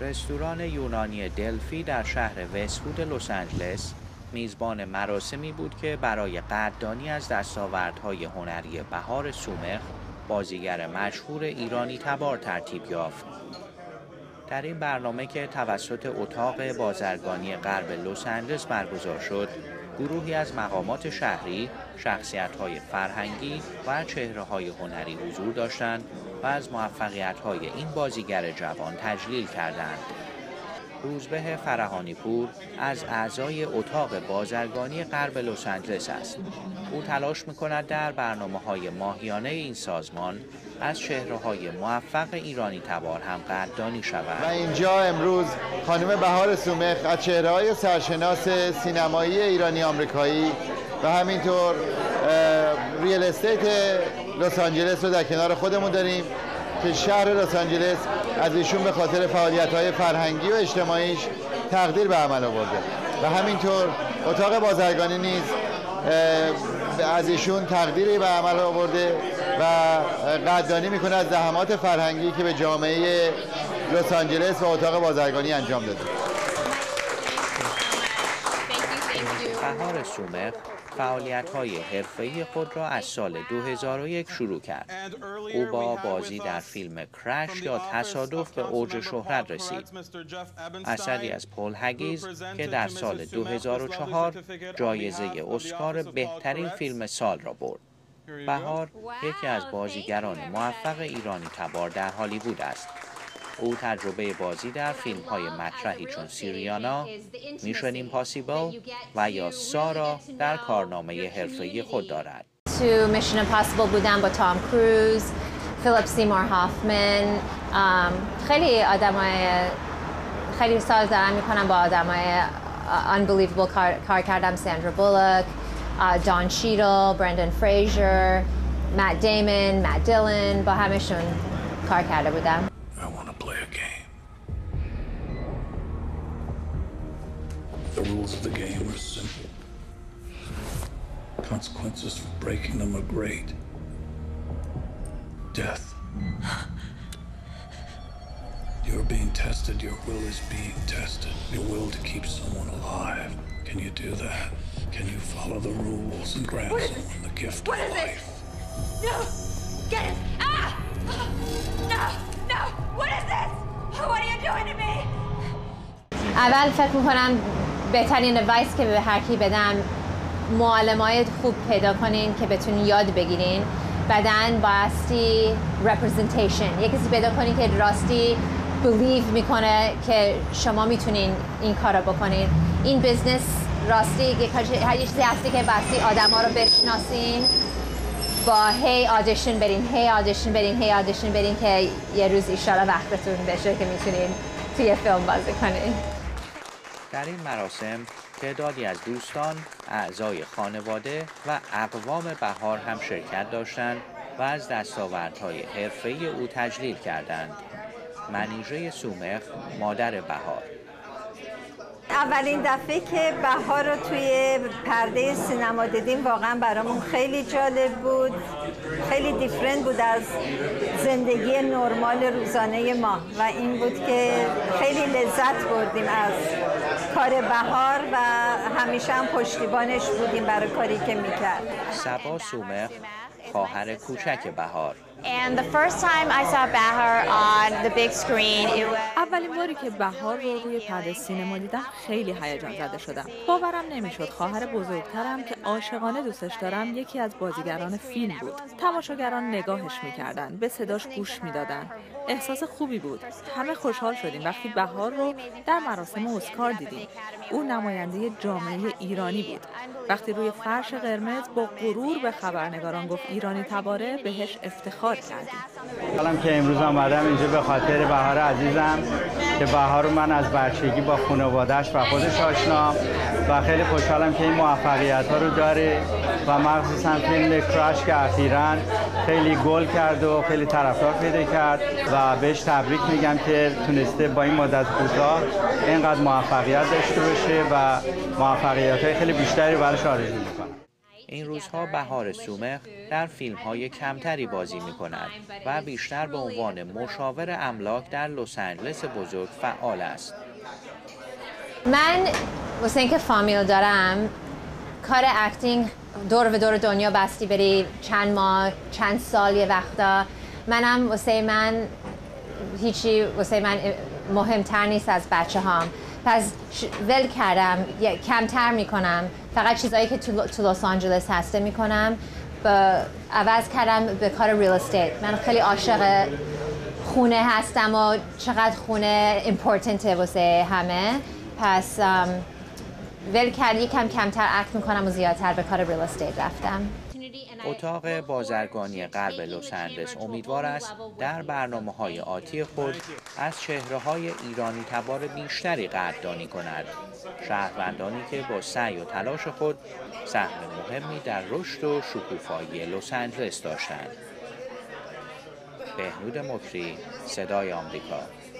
رستوران یونانی دلفی در شهر وست‌وود لس آنجلس میزبان مراسمی بود که برای قدردانی از دستاوردهای هنری بهار سومخ، بازیگر مشهور ایرانی تبار ترتیب یافت. در این برنامه که توسط اتاق بازرگانی غرب لس آنجلس برگزار شد، گروهی از مقامات شهری، شخصیت‌های فرهنگی و چهره‌های هنری حضور داشتند و از موفقیت‌های این بازیگر جوان تجلیل کردند. روزبه فرهانی پور از اعضای اتاق بازرگانی غرب لس آنجلس است. او تلاش می‌کند در برنامه‌های ماهیانه این سازمان از چهره‌های موفق ایرانی تبار هم قدردانی شود. و اینجا امروز خانم بهار سومخ از چهره‌های سرشناس سینمایی ایرانی آمریکایی و همینطور ریل استیت لس آنجلس رو در کنار خودمون داریم که شهر لس آنجلس از ایشون به خاطر فعالیت‌های فرهنگی و اجتماعیش تقدیر به عمل آورده و همینطور اتاق بازرگانی نیز از ایشون تقدیری به عمل آورده و قدردانی میکنه از زحمات فرهنگی که به جامعه لس آنجلس و اتاق بازرگانی انجام داده. بهار سومخ فعالیت‌های حرفه‌ای خود را از سال 2001 شروع کرد. او با بازی در فیلم کرش یا تصادف به اوج شهرت رسید. اثری از پل هگیز که در سال 2004 جایزه اسکار بهترین فیلم سال را برد. بهار یکی از بازیگران موفق ایرانی تبار در هالیوود است. او تجربه بازی در فیلم‌های مطرحی چون سیریانا، میشن ایمپاسیبل و یا سارا در کارنامه حرفه‌ای خود دارد. تو میشن ایمپاسیبل بودم با تام کروز، فیلیپ سیمور هافمن، خیلی ساز دارم میکنم با آدمای unbelievable کار کردم. ساندرا بولک، دان شیدل، برندن فریزر، مت دیمون، مت دیلن، با همشون کار کرده بودم. The rules of the game are simple. Consequences for breaking them are great. Death. You're being tested. Your will is being tested. Your will to keep someone alive. Can you do that? Can you follow the rules and grant someone the gift of life? No! Get it! Ah! No! No! What is this? What are you doing to me? اول فکر میکنم بهترین ادوایس که به هر کی بدم، معلمای خوب پیدا کنین که بتونین یاد بگیرین. بعدن بایستی representation، یک کسی پیدا کنین که راستی believe میکنه که شما میتونین این کارو بکنین. این بیزنس راستی یه چیزی هستی که باستی آدما رو بشناسین، با هی آدیشن برین که یه روز ایشالا وقتتون بشه که میتونین توی فیلم بازی کنین. در این مراسم تعدادی از دوستان، اعضای خانواده و اقوام بهار هم شرکت داشتند و از دستاوردهای حرفه‌ای او تجلیل کردند. منیژه سومخ، مادر بهار: اولین دفعه که بهار رو توی پرده سینما دیدیم واقعا برامون خیلی جالب بود، خیلی دیفرنت بود از زندگی نرمال روزانه ما و این بود که خیلی لذت بردیم از کار بهار و همیشه هم پشتیبانش بودیم برای کاری که میکرد. صبا سومخ، خواهر کوچک بهار: And the first time I saw Bahar on the big screen, it was... اولین باری که بهار رو روی پرده سینما دیدم خیلی هیجان زده شدم. باورم نمیشد خواهر بزرگترم که عاشقانه دوستش دارم یکی از بازیگران فیلم بود. تماشاگران نگاهش می‌کردن، به صداش گوش می‌دادن. احساس خوبی بود. همه خوشحال شدیم وقتی بهار رو در مراسم اسکار دیدیم. او نماینده جامعه ایرانی بود. وقتی روی فرش قرمز با غرور به خبرنگاران گفت ایرانی تباره، بهش افتخار کردیم. حالا که امروز آمدم اینجا به خاطر بهار عزیزم که بهار من از بچگی با خانواده‌اش و خودش آشنام و خیلی خوشحالم که این موفقیت‌ها رو داره و مخصوصا فیلم کرش که اخیراً خیلی گل کرد و خیلی طرفدار پیدا کرد و بهش تبریک میگم که تونسته با این مدت کوتاه اینقدر موفقیت داشته باشه و موفقیت‌های خیلی بیشتری براش آرزو می‌کنم. این روزها بهار سومخ در فیلم‌های کمتری بازی می‌کند و بیشتر به عنوان مشاور املاک در لس آنجلس بزرگ فعال است. من واسه اینکه فامیل دارم، کار اکتینگ دور و دور دنیا بستی بری چند ماه، چند سال یه وقتا. منم واسه من هیچی واسه من مهمتر نیست از بچه هام. پس ول کردم، کمتر میکنم، فقط چیزایی که تو لس آنجلس هسته میکنم. عوض کردم به کار ریل استیت. من خیلی عاشق خونه هستم و چقدر خونه ایمپورتنته واسه همه. پس ول کرد، یکم کمتر اکت میکنم و زیادتر به کار ریل استیت رفتم. اتاق بازرگانی غرب لس آنجلس امیدوار است در برنامه‌های آتی خود از چهره‌های ایرانی تبار بیشتری قدردانی کند، شهروندانی که با سعی و تلاش خود سهم مهمی در رشد و شکوفایی لس آنجلس داشتند. بهنود مکری، صدای آمریکا.